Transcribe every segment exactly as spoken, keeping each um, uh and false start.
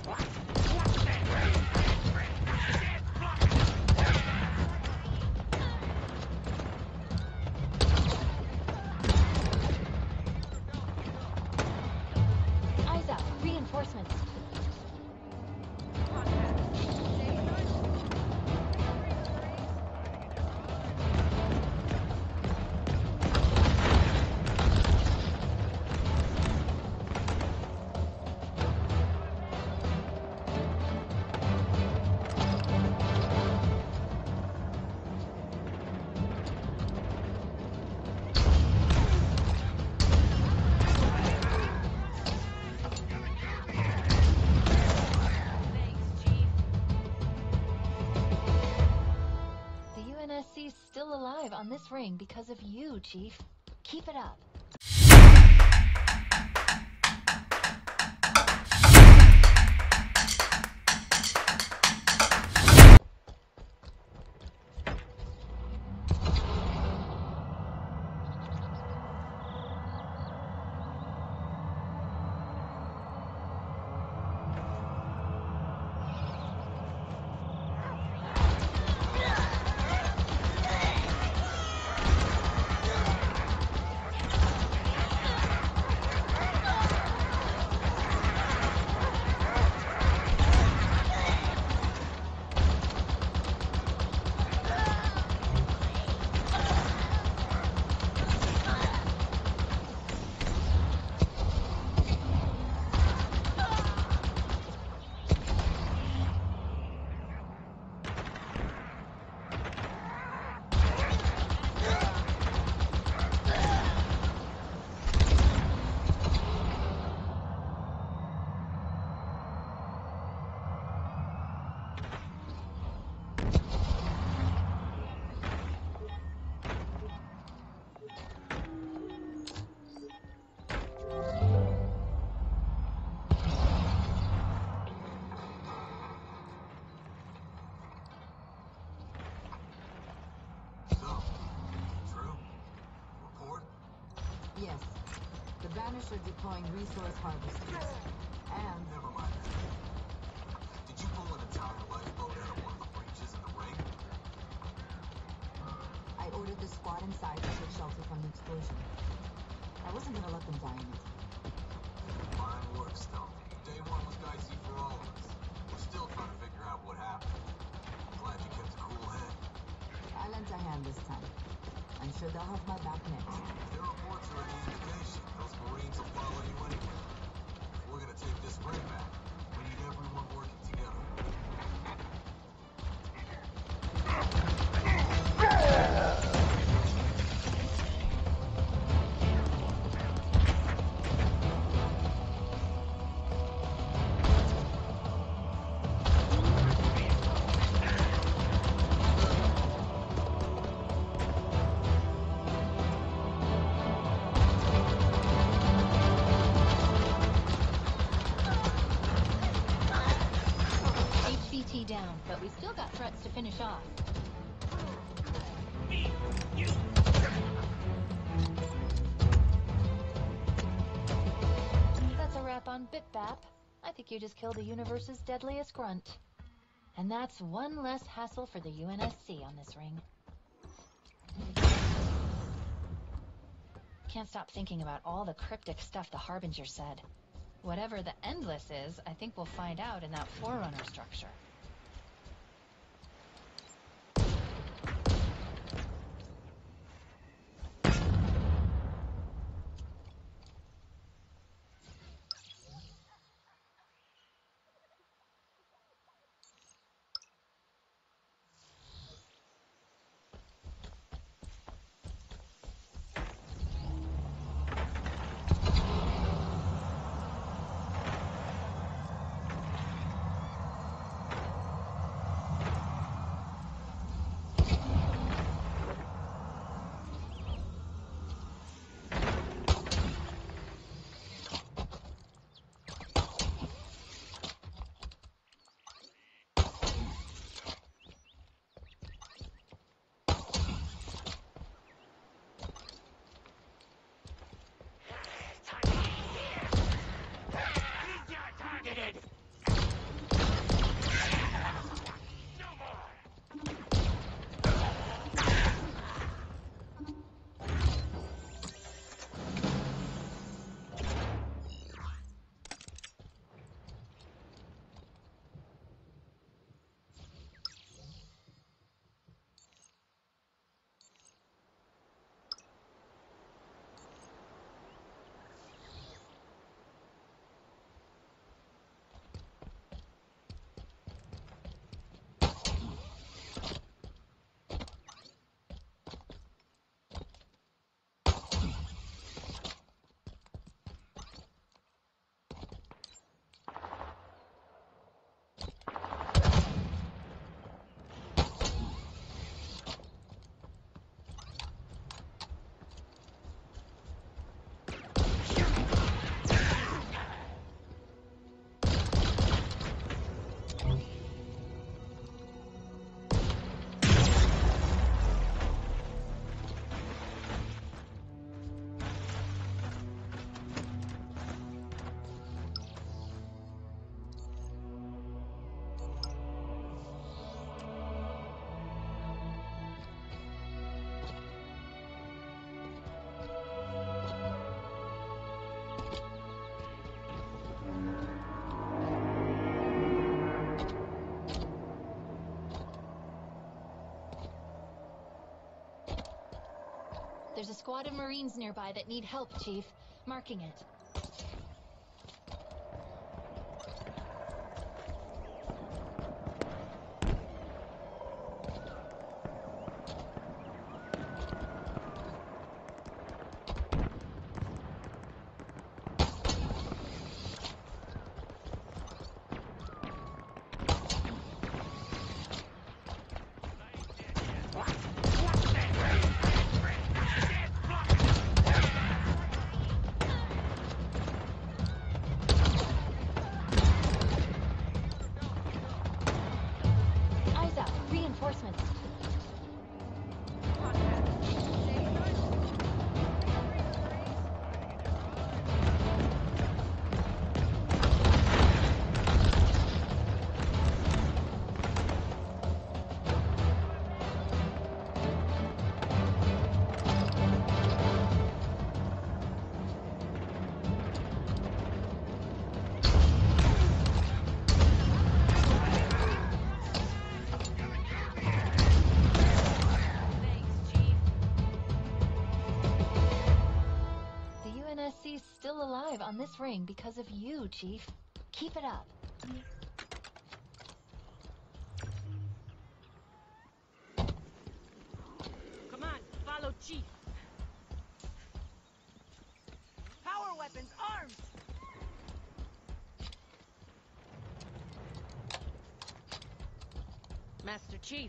Eyes out. Reinforcements. Still alive on this ring because of you, Chief. Keep it up. Yes. The Banish are deploying resource harvesters. And... Never mind. Did you pull an entire lifeboat out of one of the breaches in the ring? I ordered the squad inside to take shelter from the explosion. I wasn't gonna let them die in it. Fine work, Stone. Day one was dicey for all of us. We're still trying to figure out what happened. Glad you kept a cool head. I lent a hand this time. I'm sure they'll have my back next. Their reports are an indication. Those Marines will follow you anywhere. If we're gonna take this ring back, we need everyone working together. Down, but we still got threats to finish off. That's a wrap on Bipbap. I think you just killed the universe's deadliest grunt. And that's one less hassle for the U N S C on this ring. Can't stop thinking about all the cryptic stuff the Harbinger said. Whatever the Endless is, I think we'll find out in that Forerunner structure. There's a squad of Marines nearby that need help, Chief. Marking it. Still alive on this ring because of you, Chief. Keep it up. Come on, follow Chief. Power weapons, arms! Master Chief.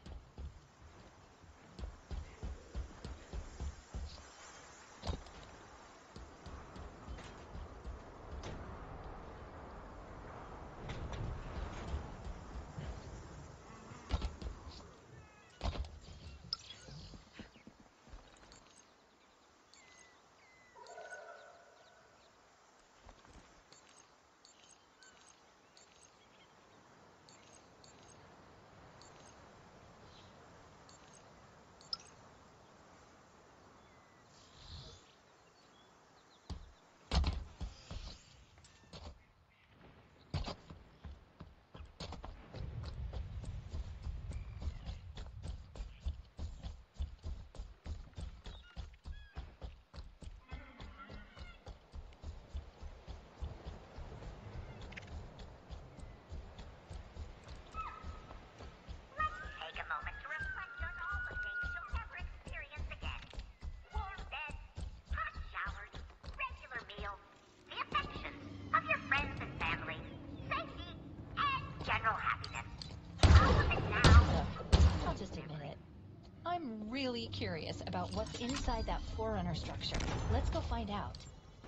I'm really curious about what's inside that Forerunner structure. Let's go find out.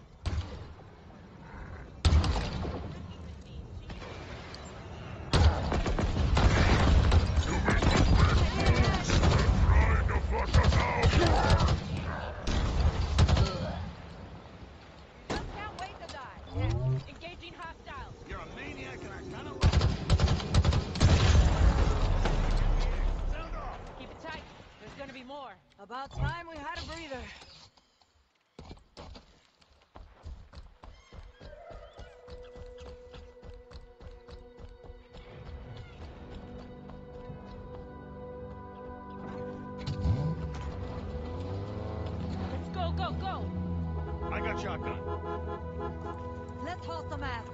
About time we had a breather. Let's go, go, go! I got shotgun. Let's halt the mask.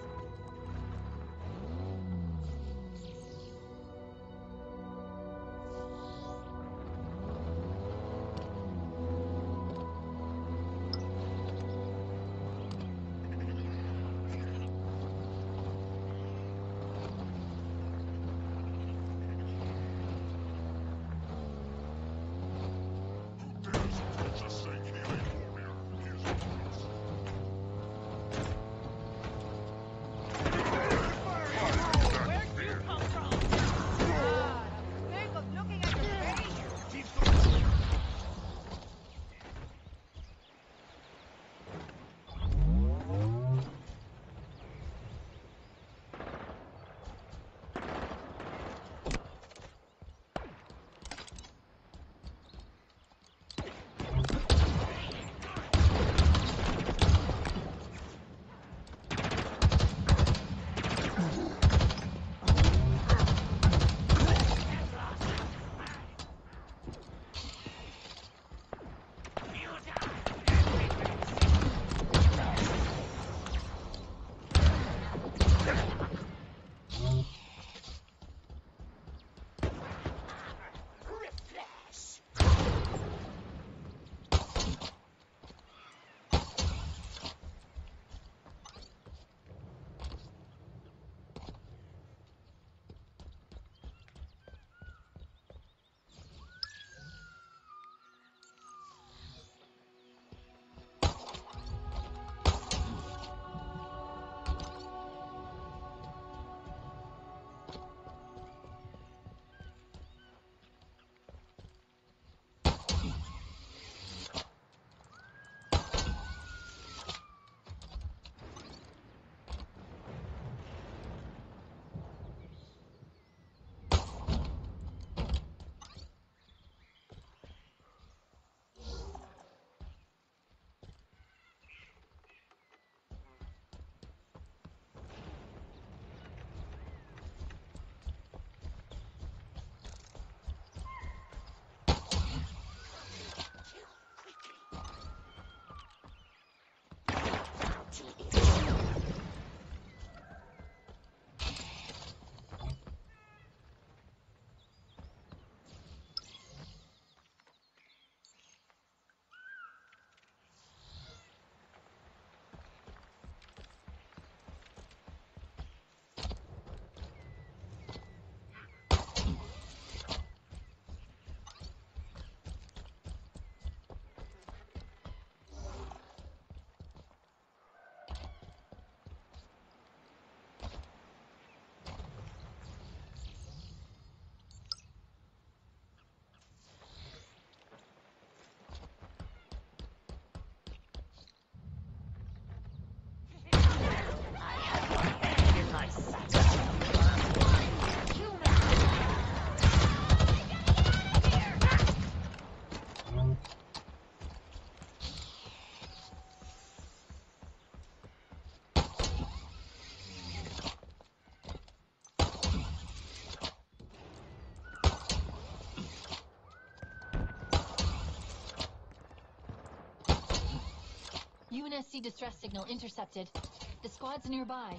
N S C distress signal intercepted. The squad's nearby.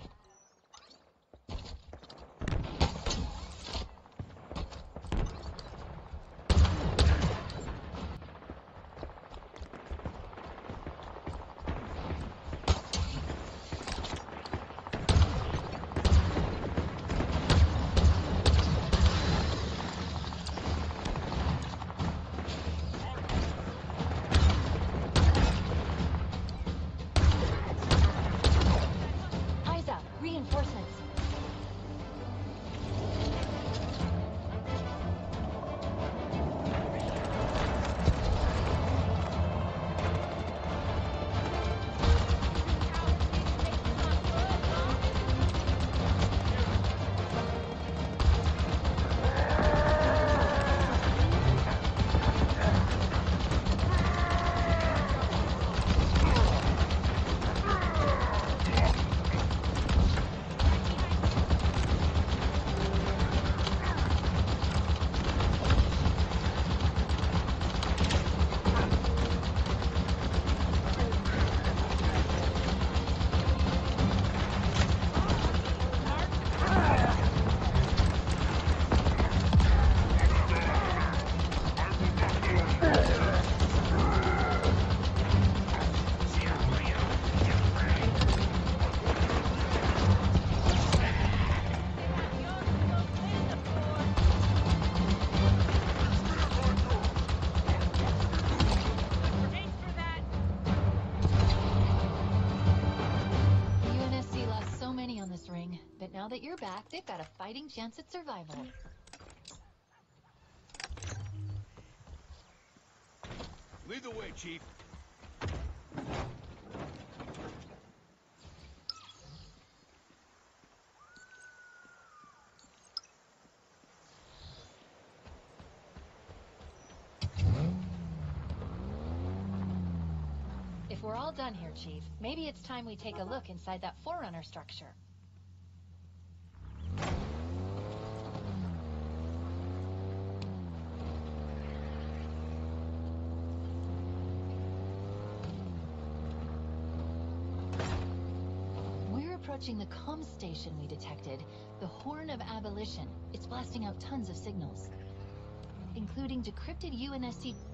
Reinforcements. Now that you're back, they've got a fighting chance at survival. Lead the way, Chief. If we're all done here, Chief, maybe it's time we take a look inside that Forerunner structure. Approaching the comm station we detected, the Horn of Abolition. It's blasting out tons of signals, including decrypted U N S C.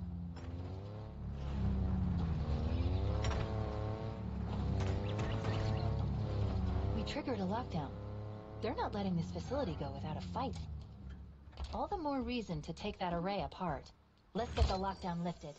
We triggered a lockdown. They're not letting this facility go without a fight. All the more reason to take that array apart. Let's get the lockdown lifted.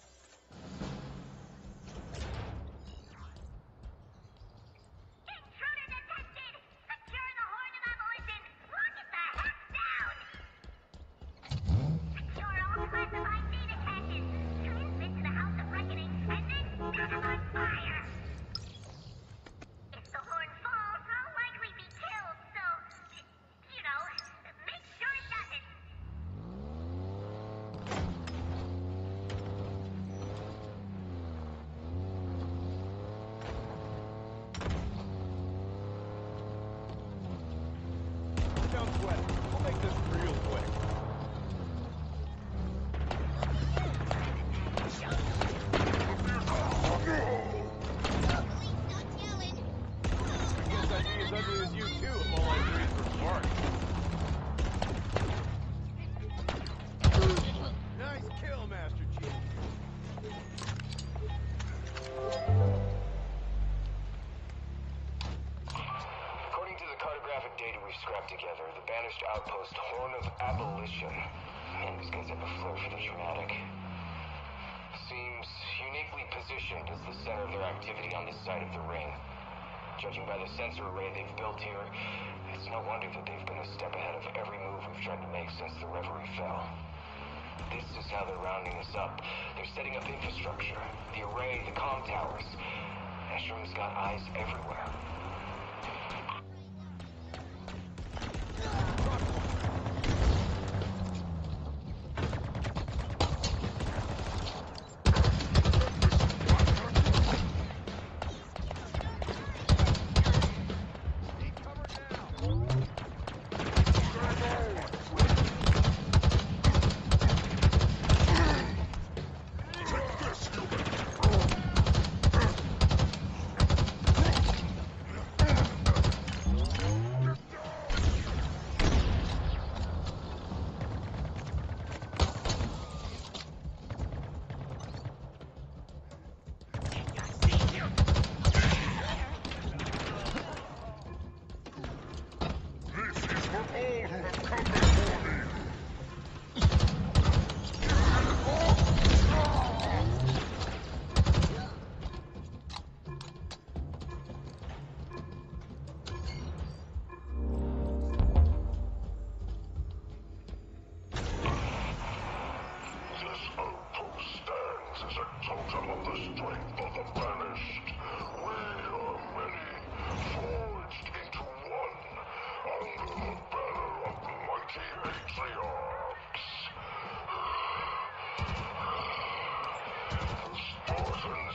We'll make this real quick. I guess I'd be as ugly as you too if all I breathed were smart. Nice kill, Master Chief. According to the cartographic data we've scrapped together, the banished outpost Horn of Abolition, man, these guys have a flair for the dramatic, seems uniquely positioned as the center of their activity on this side of the ring. Judging by the sensor array they've built here, it's no wonder that they've been a step ahead of every move we've tried to make since the Reverie fell. This is how they're rounding us up. They're setting up infrastructure, the array, the comm towers. Escherum's got eyes everywhere.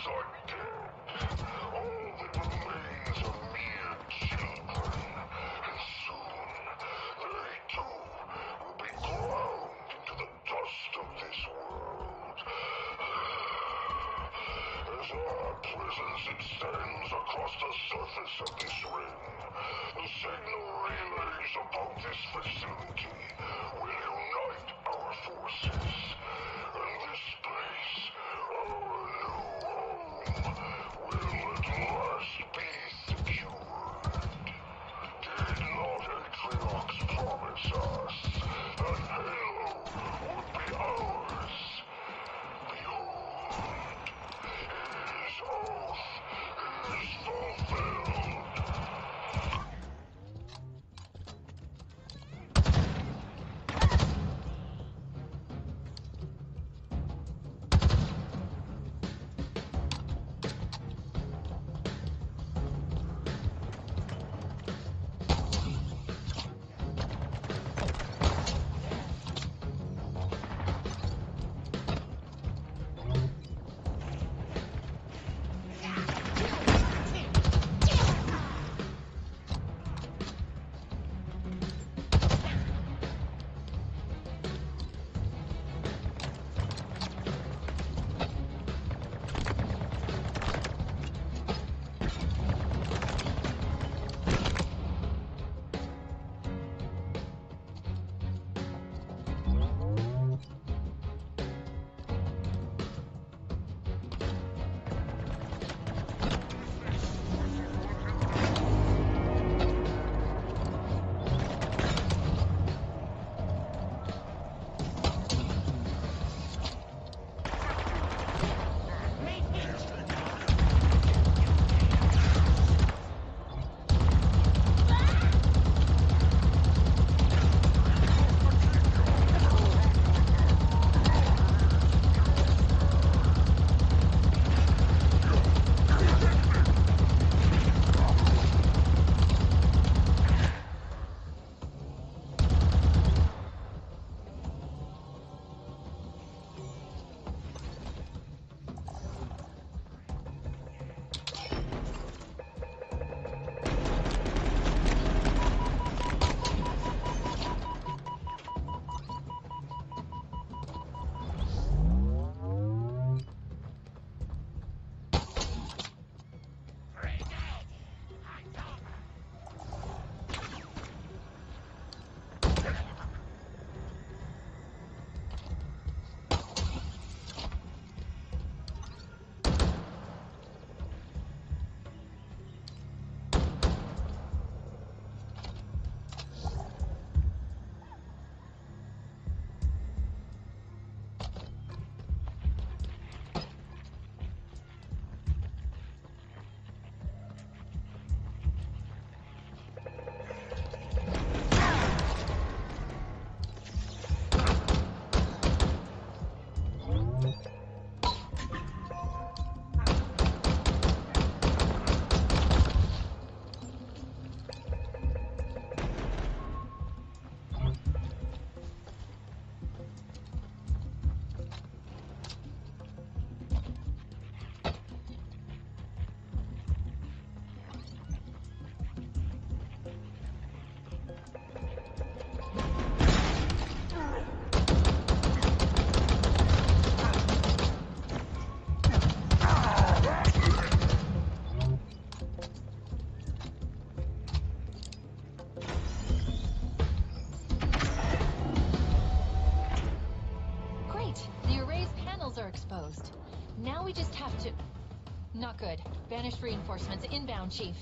are dead. All that remains are mere children. And soon, they too will be ground into the dust of this world. As our presence extends across the surface of this ring, the signal relays about this facility will unite our forces. And this place, our new home, will at last be secured. Did not Atriox promise us that Halo would be ours? Behold, his oath is fulfilled. Now we just have to... Not good. Banished reinforcements inbound, Chief.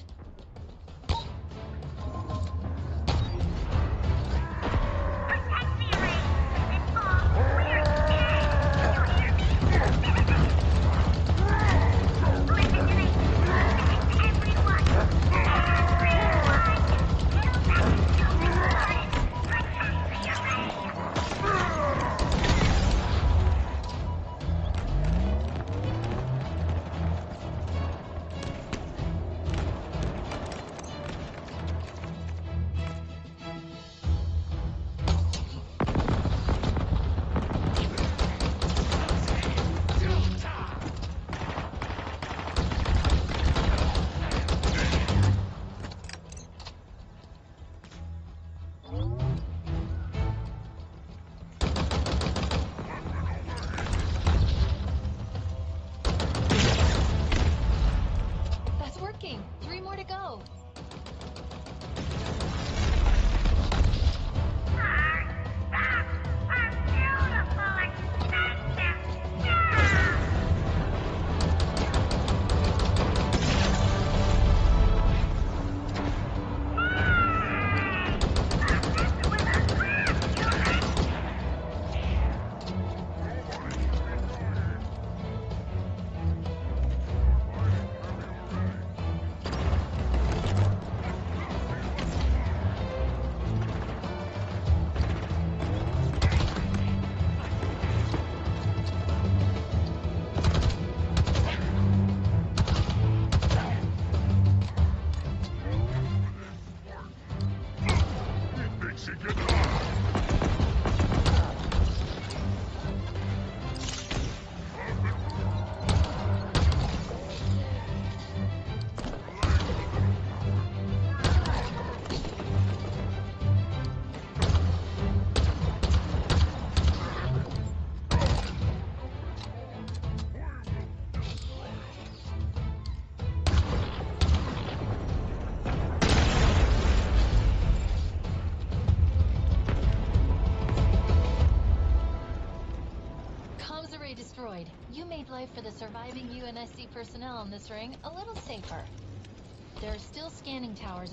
Destroyed. You made life for the surviving U N S C personnel in this ring a little safer. There are still scanning towers.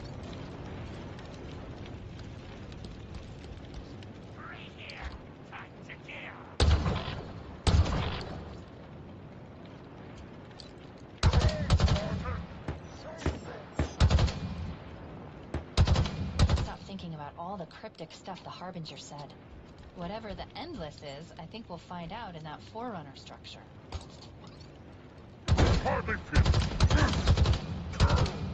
Right here. Time to kill. Stop thinking about all the cryptic stuff the Harbinger said. Whatever the Endless is, I think we'll find out in that Forerunner structure. Hardly fit.